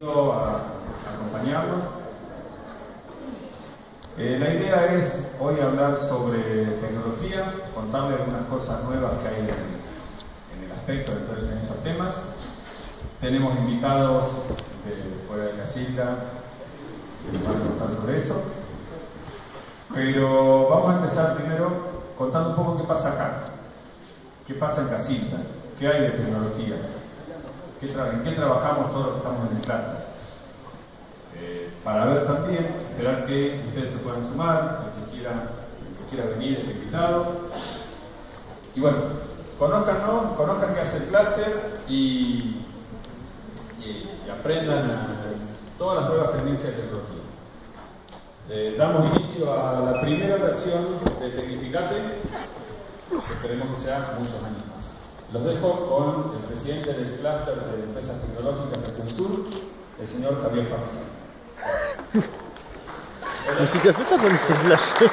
A acompañarnos. La idea es hoy hablar sobre tecnología, contarle algunas cosas nuevas que hay en el aspecto de estos temas. Tenemos invitados de fuera de Casilda que nos van a contar sobre eso. Pero vamos a empezar primero contando un poco qué pasa acá, qué pasa en Casilda, qué hay de tecnología. ¿En qué trabajamos todos los que estamos en el cluster? Para ver también, esperar que ustedes se puedan sumar, el que quiera venir, este invitado. Y bueno, conozcan qué hace el cluster y aprendan todas las nuevas tendencias de tecnología. Damos inicio a la primera versión de Tecnificate, que esperemos que sea muchos años más. Los dejo con el presidente del clúster de empresas tecnológicas de Región Sur, el señor Javier Parrazán. Ni siquiera se con ese flash. Gracias,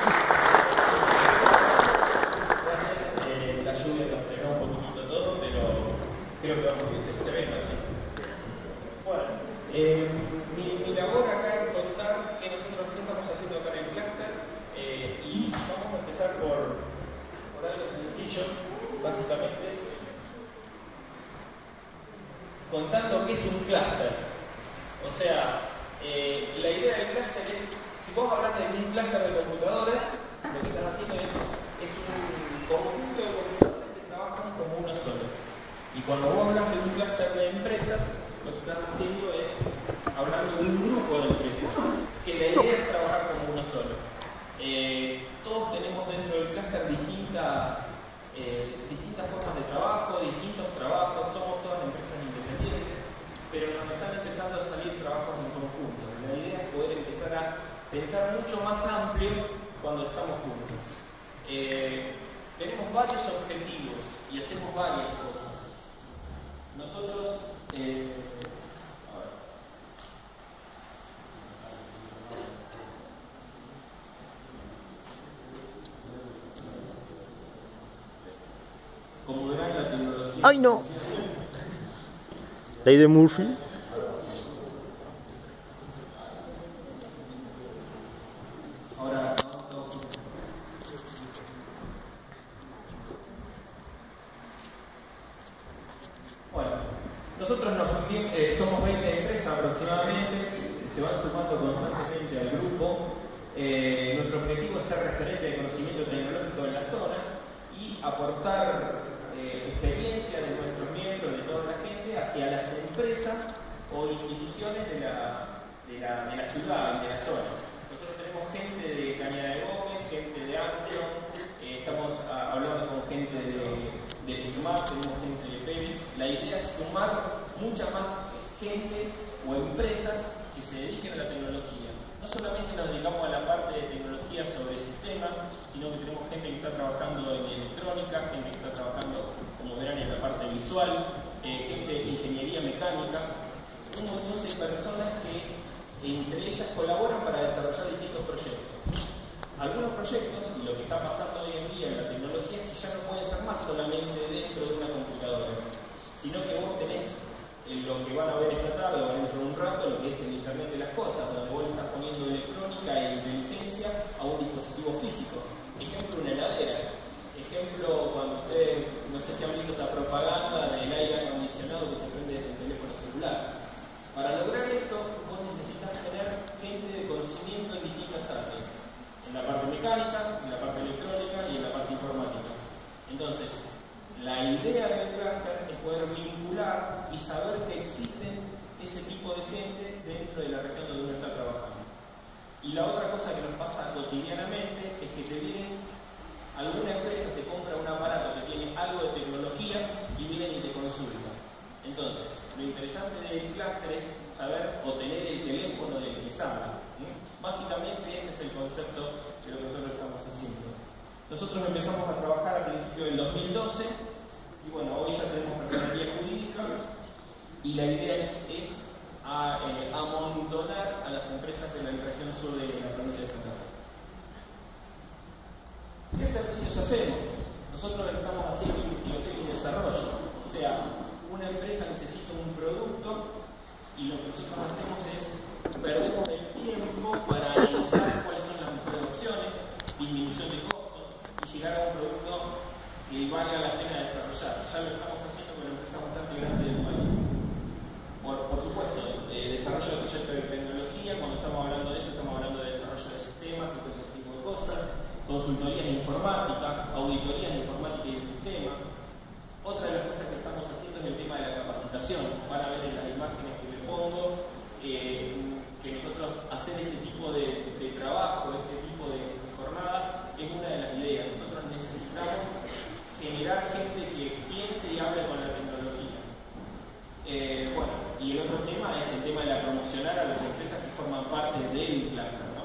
la lluvia nos frenó un poquitito todo, pero creo que vamos bien, se escucha bien, ¿no? Bueno, mi labor acá es contar qué estamos haciendo acá en el clúster y vamos a empezar por algo sencillo, básicamente contando qué es un clúster. O sea, la idea del clúster es, si vos hablas de un clúster de computadores, lo que estás haciendo es un conjunto de computadores que trabajan como uno solo. Y cuando vos hablas de un clúster de empresas, lo que estás haciendo es hablar de un grupo de empresas, que la idea es trabajar como uno solo. Todos tenemos dentro del clúster distintas formas de trabajo, distintos trabajos, somos todas empresas independientes, pero nos están empezando a salir trabajos en conjunto. La idea es poder empezar a pensar mucho más amplio cuando estamos juntos. Tenemos varios objetivos y hacemos varias cosas. Nosotros, como verán, la tecnología... ¡Ay, no! Ley de Murphy. Ahora, bueno, nosotros somos 20 empresas aproximadamente, se van sumando constantemente al grupo. Nuestro objetivo es ser referente de conocimiento tecnológico en la zona y aportar experiencia de nuestros miembros, de toda la gente, hacia las empresas o instituciones de la ciudad y de la zona. Nosotros tenemos gente de Cañada de Gómez, gente de Armstrong, estamos hablando con gente de Firmar, tenemos gente de Peris. La idea es sumar mucha más gente o empresas que se dediquen a la tecnología. No solamente nos dedicamos a la parte de tecnología sobre sistemas, sino que tenemos gente que está trabajando en electrónica, gente que está trabajando, como verán, en la parte visual, gente de ingeniería mecánica, un montón de personas que entre ellas colaboran para desarrollar distintos proyectos. Algunos proyectos, y lo que está pasando hoy en día en la tecnología, es que ya no puede ser más solamente dentro de una computadora, sino que vos tenés lo que van a ver esta tarde o dentro de un rato, lo que es el Internet de las cosas, donde vos le estás poniendo electrónica e inteligencia a un dispositivo físico. Ejemplo, una heladera. Ejemplo, cuando ustedes, no sé si han visto esa propaganda del aire acondicionado que se prende desde el teléfono celular. Para lograr eso, vos necesitas tener gente de conocimiento en distintas áreas. En la parte mecánica, en la parte electrónica y en la parte informática. Entonces, la idea del clúster es poder vincular y saber que existen ese tipo de gente dentro de la región donde uno está trabajando. Y la otra cosa que nos pasa cotidianamente es que alguna empresa se compra un aparato que tiene algo de tecnología y vienen y te consultan. Entonces, lo interesante del clúster es saber o tener el teléfono del que les habla. Básicamente ese es el concepto de lo que nosotros estamos haciendo. Nosotros empezamos a trabajar a principios del 2012 y bueno, hoy ya tenemos personalidad jurídica y la idea es amontonar a las empresas de la región sur de la provincia de Santa Fe. ¿Qué servicios hacemos? Nosotros estamos haciendo investigación y desarrollo, o sea, una empresa necesita un producto y y lo que nosotros hacemos es perdemos el tiempo para analizar cuáles son las mejores opciones, disminución de costos y llegar a un producto que valga la pena desarrollar. Ya lo estamos haciendo con una empresa bastante grande del país. Por supuesto, desarrollo de proyectos de tecnología, cuando estamos hablando de eso, estamos hablando de desarrollo de sistemas y todo ese tipo de cosas, consultorías de informática, auditorías de informática y de sistemas. Otra de las cosas que estamos haciendo es el tema de la capacitación. Van a ver en las imágenes que les pongo que nosotros hacer este tipo de trabajo, este tipo de jornada, es una de las ideas. Nosotros necesitamos generar gente que piense y hable con la tecnología. Bueno, y el otro tema es el tema de la promocionar a las empresas que forman parte del cluster, ¿no?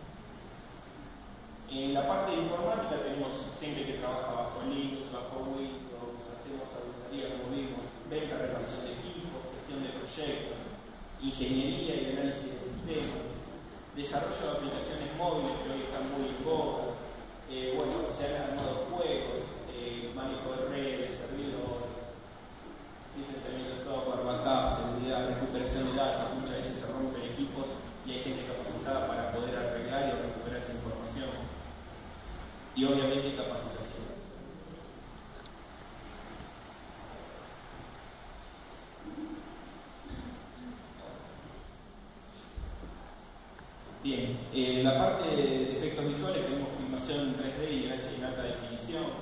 En la parte de informática tenemos gente que trabaja bajo Linux, bajo Windows, hacemos auditoría, como vimos, venta, reparación de equipos, gestión de proyectos, ingeniería y análisis de sistemas, desarrollo de aplicaciones móviles que hoy están muy en boga, bueno, se han armado juegos, manejo de redes, servidores, licenciamiento de software, backup, seguridad, recuperación de datos. Muchas veces se rompen equipos y hay gente capacitada para poder arreglar y recuperar esa información. Y obviamente capacitación. Bien, en la parte de efectos visuales tenemos filmación en 3D y en alta definición,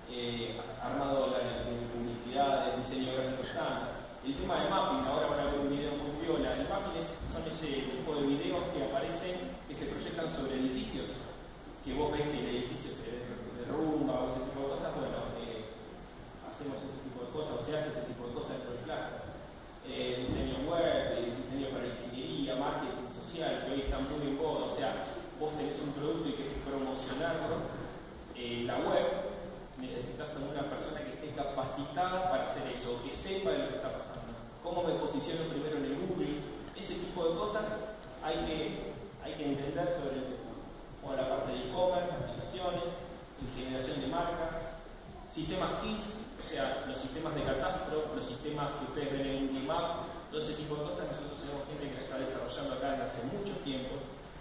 armado de publicidad, diseño gráfico estándar. El tema de mapping, ahora van a ver un video muy viola. El mapping son ese tipo de videos que aparecen, que se proyectan sobre edificios, que vos ves que el edificio se derrumba o ese tipo de cosas. Bueno, hacemos ese tipo de cosas, o se hace ese tipo de cosas dentro del cluster. Diseño web, diseño para ingeniería, marketing social, que hoy están muy en boga. O sea, vos tenés un producto y querés promocionarlo en la web, necesitas a una persona que esté capacitada para hacer eso, o que sepa de lo que está pasando. ¿Cómo me posiciono primero en el Google? Ese tipo de cosas hay que entender sobre el tema. O la parte de e-commerce, aplicaciones, generación de marca, sistemas KISS, o sea, los sistemas de catastro, los sistemas que ustedes ven en Google Maps, todo ese tipo de cosas. Nosotros tenemos gente que la está desarrollando acá desde hace mucho tiempo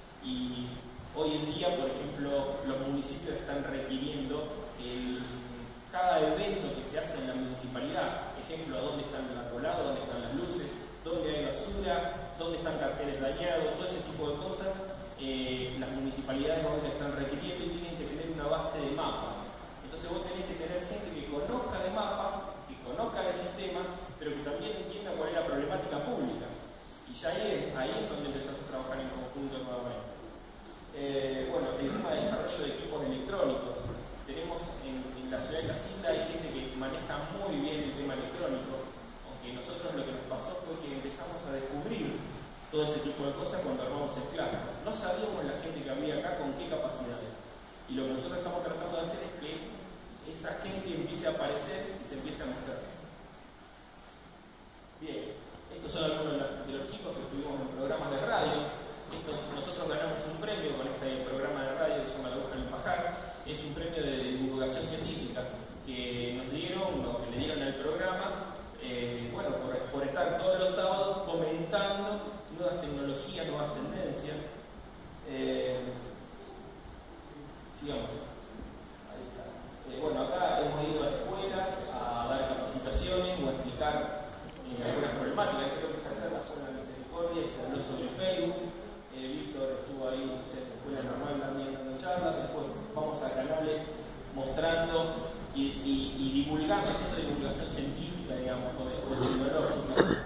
y hoy en día, por ejemplo, los municipios están requiriendo que cada evento que se hace en la municipalidad, ejemplo, dónde están los arbolados, dónde están las luces, dónde hay basura, dónde están carteles dañados, todo ese tipo de cosas, las municipalidades hoy la están requiriendo y tienen que tener una base de mapas. Entonces vos tenés que tener gente que conozca de mapas, que conozca de sistemas, pero que también entienda cuál es la problemática pública. Y ya ahí es donde empezás a trabajar en conjunto nuevamente. Bueno, el tema de desarrollo de equipos electrónicos. Tenemos en la ciudad de Casilda hay gente que maneja muy bien el tema electrónico, aunque nosotros lo que nos pasó fue que empezamos a descubrir todo ese tipo de cosas cuando armamos el cluster. No sabíamos la gente que había acá con qué capacidades. Y lo que nosotros estamos tratando de hacer es que esa gente empiece a aparecer y se empiece a mostrar. Bien, estos son algunos de los chicos que estuvimos en programas de radio. Nosotros ganamos un premio con este programa de radio que se llama La Aguja en el Pajar. Es un premio de divulgación científica que nos dieron, o que le dieron al programa, bueno, por estar todos los sábados comentando nuevas tecnologías, nuevas tendencias. Sigamos. Ahí está. Bueno, acá hemos ido a escuelas a dar capacitaciones o a explicar algunas problemáticas. Creo que esa charla fue en la Misericordia, se habló sobre Facebook. Víctor estuvo ahí, no sé, en la escuela normal también dando charlas. Después vamos a canales mostrando y divulgando, haciendo divulgación científica, digamos, o tecnológica.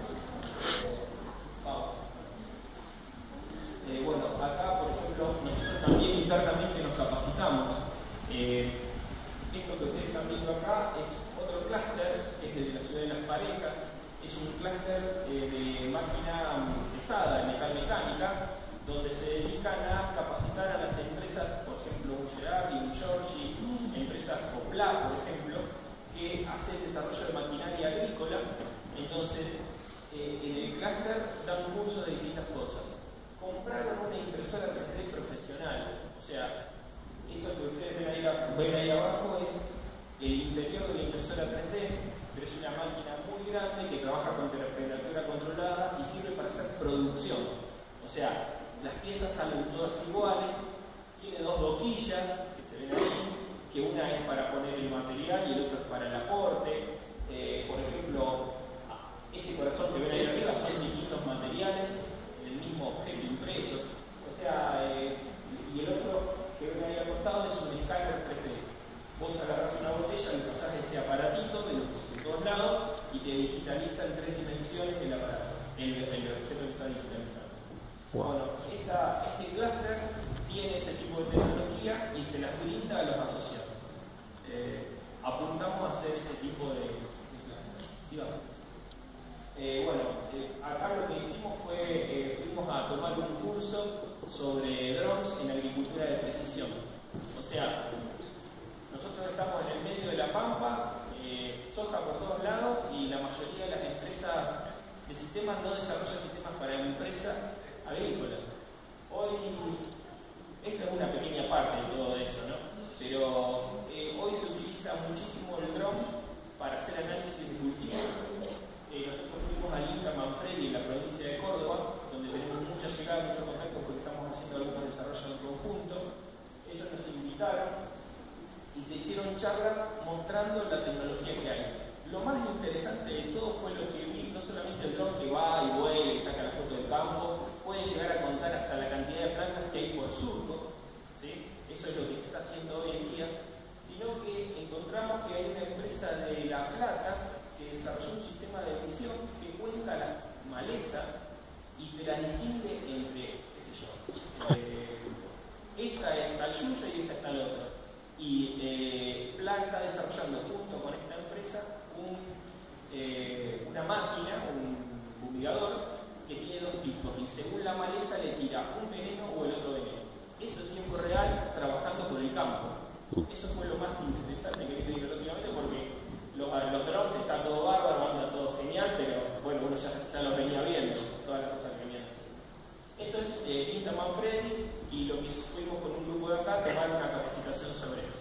Bueno, acá, por ejemplo, nosotros también internamente nos capacitamos. Esto que ustedes están viendo acá es otro clúster, que es de la ciudad de Las Parejas. Es un clúster de máquina pesada, de metalmecánica, donde se dedican a capacitar a las empresas, por ejemplo, un Gerardi, un Giorgi, empresas Opla, por ejemplo, que hacen desarrollo de maquinaria agrícola. Entonces, en el clúster dan cursos de distintas cosas. Compraron una impresora 3D profesional, o sea, eso que ustedes ven ahí abajo es el interior de la impresora 3D, pero es una máquina muy grande que trabaja con temperatura controlada y sirve para hacer producción. O sea, las piezas salen todas iguales, tiene dos boquillas que se ven ahí, que una es para poner el material y el otro es para el aporte. Por ejemplo, ese corazón que ven ahí arriba son distintos materiales, el mismo objeto impreso. O sea, y el otro que ven ahí acostado es un escáner 3D. Vos agarrás una botella, le pasás ese aparatito de todos lados y te digitaliza en 3 dimensiones el aparato, el objeto que está digitalizado. Wow. Bueno, este clúster tiene ese tipo de tecnología y se las brinda a los asociados. Apuntamos a hacer ese tipo de clúster. ¿Sí, vamos? Acá lo que hicimos fue, fuimos a tomar un curso sobre drones en agricultura de precisión. O sea, nosotros estamos en el medio de la pampa, soja por todos lados y la mayoría de las empresas de sistemas no desarrollan sistemas para empresas agrícolas. Hoy, esto es una pequeña parte de todo eso, ¿no? Pero hoy se utiliza muchísimo el dron para hacer análisis de cultivo. Nosotros fuimos al INTA Manfredi en la provincia de Córdoba, donde tenemos mucha llegada, muchos contactos porque estamos haciendo algunos desarrollos en conjunto. Ellos nos invitaron y se hicieron charlas mostrando la tecnología que hay. Lo más interesante de todo fue lo que vi, no solamente el dron que va y vuela y saca la foto del campo, puede llegar a contar hasta la cantidad de plantas que hay por surco, ¿sí? Eso es lo que se está haciendo hoy en día, sino que encontramos que hay una empresa de La Plata que desarrolló un sistema de visión que cuenta las malezas y te las distingue entre, qué sé yo, esta es tal yuyo y esta es tal otro. Y Plan está desarrollando junto con esta empresa una máquina, un fumigador que tiene 2 tipos y según la maleza le tira un veneno o el otro veneno. Eso en tiempo real trabajando por el campo. Eso fue lo más interesante que vi tecnológicamente porque los drones está todo bárbaro, anda todo genial, pero bueno, uno ya lo venía viendo, todas las cosas que venían haciendo. Esto es INTA Manfredi y lo que fuimos con un grupo de acá a tomar una capacitación sobre eso.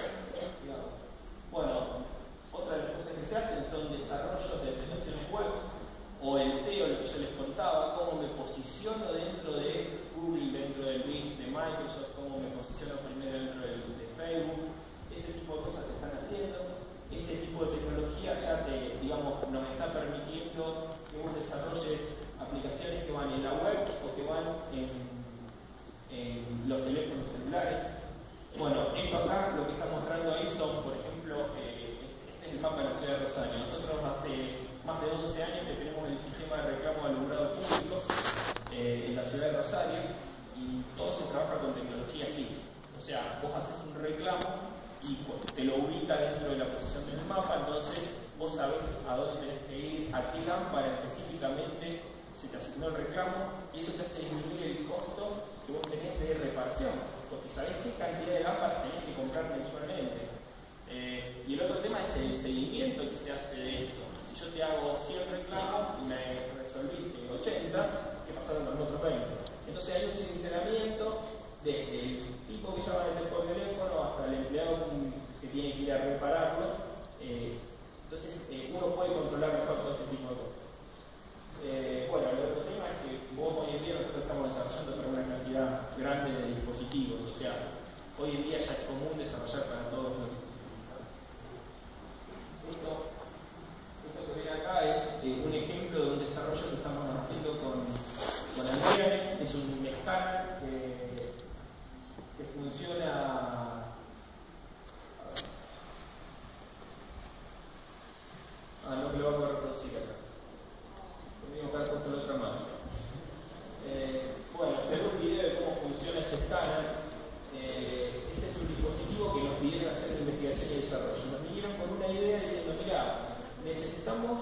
Bueno, otra de las cosas que se hacen son desarrollos de aplicaciones web o el SEO, lo que yo les contaba, cómo me posiciono dentro de Google, dentro del Bing de Microsoft, cómo me posiciono primero dentro de Facebook. Ese tipo de cosas se están haciendo. Este tipo de tecnología ya nos está permitiendo que vos desarrolles aplicaciones que van en la web o que van en los teléfonos celulares. Bueno, esto acá lo que está mostrando ahí son, por ejemplo, este es el mapa de la ciudad de Rosario. Nosotros hace más de 11 años que tenemos el sistema de reclamo de alumbrado público en la ciudad de Rosario y todo se trabaja con tecnología GIS. O sea, vos haces un reclamo y te lo ubica dentro de la posición del mapa, entonces vos sabés a dónde tenés que ir, a qué lámpara específicamente se te asignó el reclamo y eso te hace disminuir el costo que vos tenés de reparación, porque sabés qué cantidad de lámparas tenés que comprar mensualmente. Y el otro tema es el seguimiento que se hace de esto. Si yo te hago 100 reclamos y me resolviste 80, ¿qué pasaron los otros 20? Entonces hay un sinceramiento desde el tipo que llama por teléfono hasta el empleado que tiene que ir a repararlo. Entonces uno puede controlar mejor todo este tipo de cosas. Bueno, el otro tema es que hoy en día nosotros estamos desarrollando para una cantidad grande de dispositivos, o sea, hoy en día ya es común desarrollar para todos los dispositivos. Esto que ven acá es un ejemplo de un desarrollo que estamos haciendo con Andrea, que es un escáner que funciona. No que lo vamos a reproducir acá. Tengo que haber puesto la otra máquina. Bueno, se ve un video de cómo funciona ese escáner. Ese es un dispositivo que nos pidieron hacer investigación y desarrollo. Nos vinieron con una idea diciendo, mira, necesitamos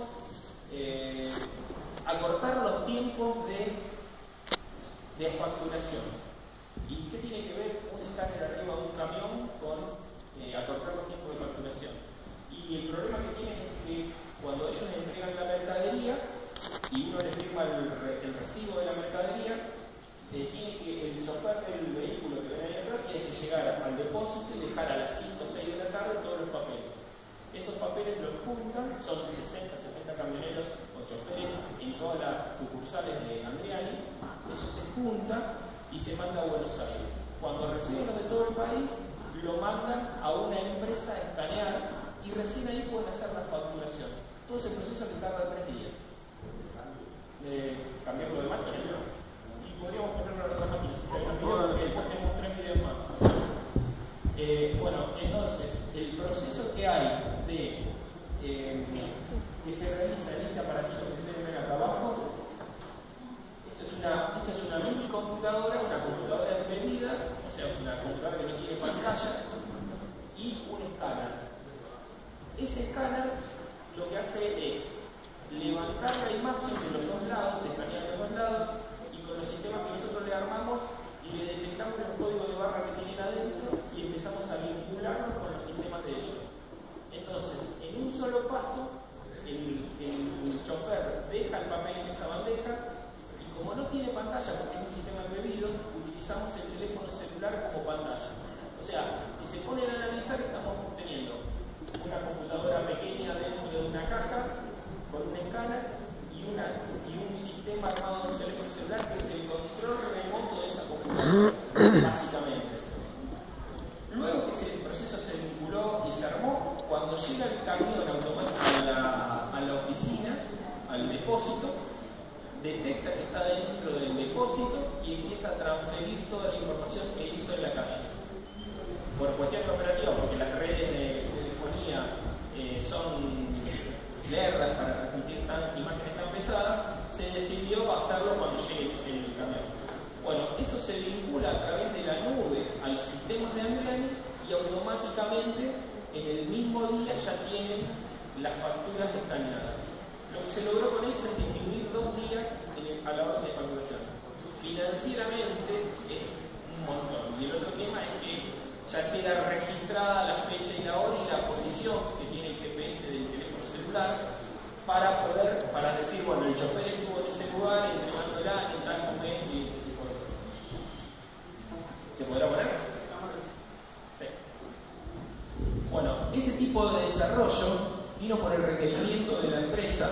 acortar los tiempos de facturación. ¿Y qué tiene que ver un escáner arriba de un camión con acortar los tiempos de facturación? Y el problema que tienen es que cuando ellos entregan la mercadería y uno le firma el recibo de la mercadería, el chofer del vehículo que viene ahí atrás tiene que llegar al depósito y dejar a las 5 o 6 de la tarde todos los papeles. Esos papeles los juntan, son 60, 70 camioneros o choferes en todas las sucursales de Andriani. Eso se junta y se manda a Buenos Aires. Cuando reciben los de todo el país, lo mandan a una empresa a escanear y recién ahí pueden hacer la facturación. Todo ese proceso se tarda 3 días. Cambiarlo de máquina, ¿no? Y podríamos ponerlo a las 2 máquinas. Si se ven los videos, porque después tenemos 3 videos más. Bueno, entonces, el proceso que hay de que se realiza en ese aparatito que ustedes ven acá abajo, esta es una mini computadora, una computadora embebida, o sea, una computadora que no tiene pantallas, y un escáner. Ese escáner lo que hace es levantar la imagen de los dos lados, escanear los dos lados, y con los sistemas que nosotros le armamos, le detectamos el código de barra que tienen adentro y empezamos a vincularnos con los sistemas de ellos. Entonces, en un solo paso, el chofer deja el papel en esa bandeja y como no tiene pantalla porque es un sistema embebido, utilizamos el teléfono celular como pantalla. O sea, si se ponen a analizar, estamos teniendo una computadora pequeña dentro de una caja con un escáner y un sistema armado en un teléfono celular que es el control remoto de esa computadora, básicamente. Luego que ese proceso se vinculó y se armó, cuando llega el camión automático a la oficina, al depósito, detecta que está dentro del depósito y empieza a transferir toda la información que hizo en la calle. Por cuestión operativa, porque las redes de telefonía son lerdas para transmitir imágenes tan pesadas, se decidió hacerlo cuando llegue el camión. Bueno, eso se vincula a través de la nube a los sistemas de Andriani y automáticamente en el mismo día ya tienen las facturas escaneadas. Lo que se logró con eso es disminuir 2 días a la hora de facturación. Financieramente es un montón. Y el otro tema es que ya queda registrada la fecha y la hora y la posición que tiene el GPS del teléfono celular para decir, bueno, el chofer estuvo en ese lugar entregándola en tal momento y ese tipo de cosas. ¿Se podrá poner? Sí. Bueno, ese tipo de desarrollo vino por el requerimiento de la empresa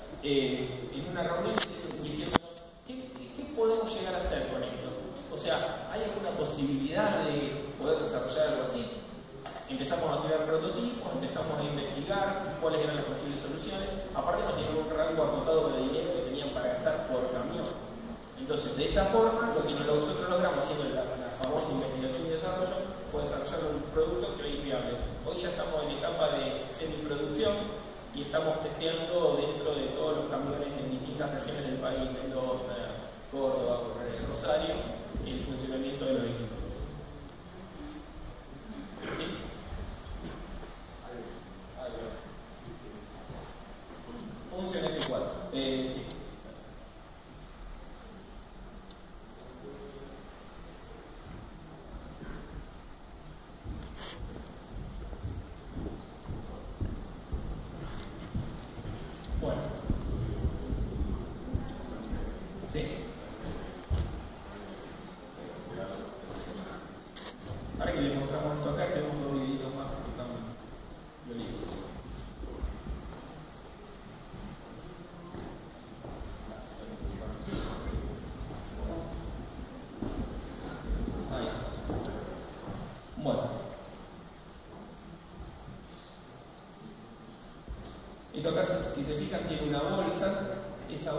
en una reunión diciéndonos ¿qué podemos llegar a hacer con esto? O sea, ¿hay alguna posibilidad de poder desarrollar algo así? Empezamos a tirar prototipos, empezamos a investigar cuáles eran las posibles soluciones. Aparte nos dieron un rango acotado de dinero que tenían para gastar por camión. Entonces, de esa forma, lo que nosotros logramos haciendo la famosa investigación y desarrollo fue desarrollar un producto que hoy es viable. Hoy ya estamos en etapa de semiproducción y estamos testeando dentro de todos los camiones en distintas regiones del país, Mendoza, Córdoba, Rosario, el funcionamiento de los equipos. ¿Sí? Función F4. Sí. Bueno. Sí. Ahora que le mostramos esto acá, tenemos 2 videitos más que están violitos. Ahí. Bueno. Esto acá, si se fijan, tiene una bolsa. Esa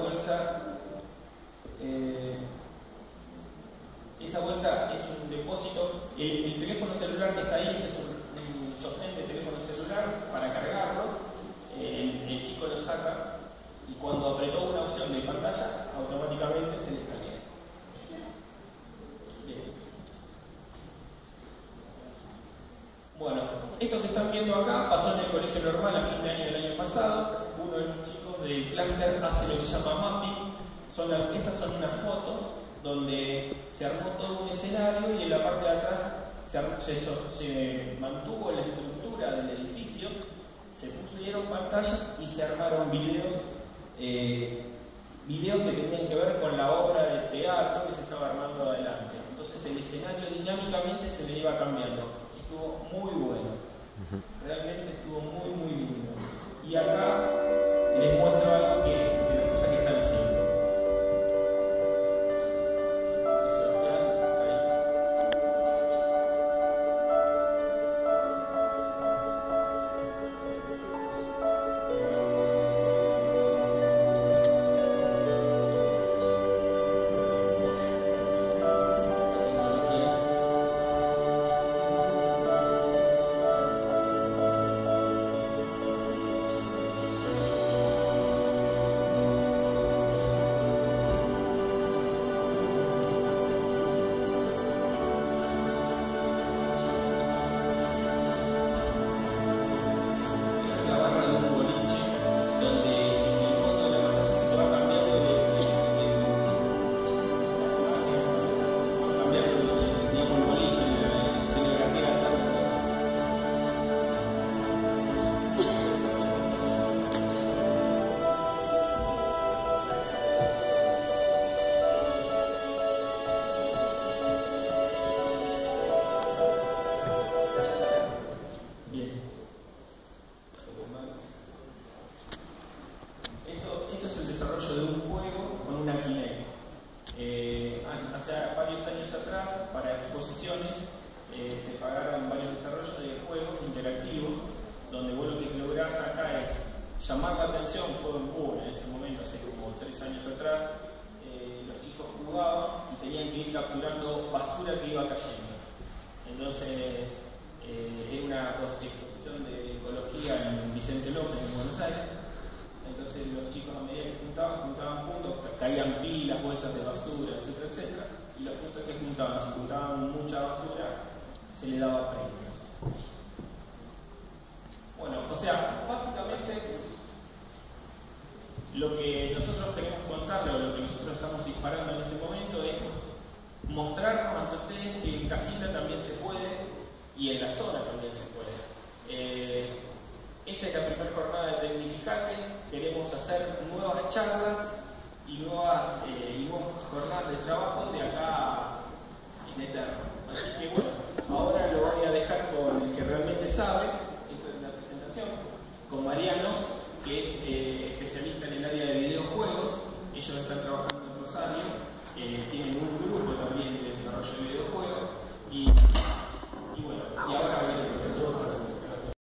bolsa es un depósito. El teléfono celular que está ahí, ese es un sostén de teléfono celular para cargarlo. El chico lo saca y cuando apretó una opción de pantalla, automáticamente se le escanea. Bien. Bueno, esto que están viendo acá pasó en el colegio normal a fin de año del año pasado. Uno de los chicos del clúster hace lo que se llama mapping. Estas son unas fotos donde se armó todo un escenario y en la parte de atrás se mantuvo la estructura del edificio, se pusieron pantallas y se armaron videos que tenían que ver con la obra de teatro que se estaba armando adelante. Entonces el escenario dinámicamente se le iba cambiando. Estuvo muy bueno. Realmente estuvo muy, muy bien. se pagaron varios desarrollos de juegos interactivos, donde vos lo que lográs acá es llamar la atención. Fue un boom en ese momento, hace como 3 años atrás. Los chicos jugaban y tenían que ir capturando basura que iba cayendo. Entonces, era una exposición de ecología en Vicente López, en Buenos Aires. Entonces, los chicos, a medida que juntaban puntos, caían pilas, bolsas de basura, etcétera, etcétera. Y los puntos que juntaban, si juntaban mucha basura, se le daba premios. Bueno, o sea, básicamente lo que nosotros queremos contarle, o lo que nosotros estamos disparando en este momento, es mostrarnos ante ustedes que en Casilda también se puede y en la zona también se puede. Esta es la primera jornada de Tecnificate. Queremos hacer nuevas charlas y nuevas jornadas de trabajo de acá en eterno. Así que bueno, ahora lo voy a dejar con el que realmente sabe, esto es la presentación, con Mariano, que es especialista en el área de video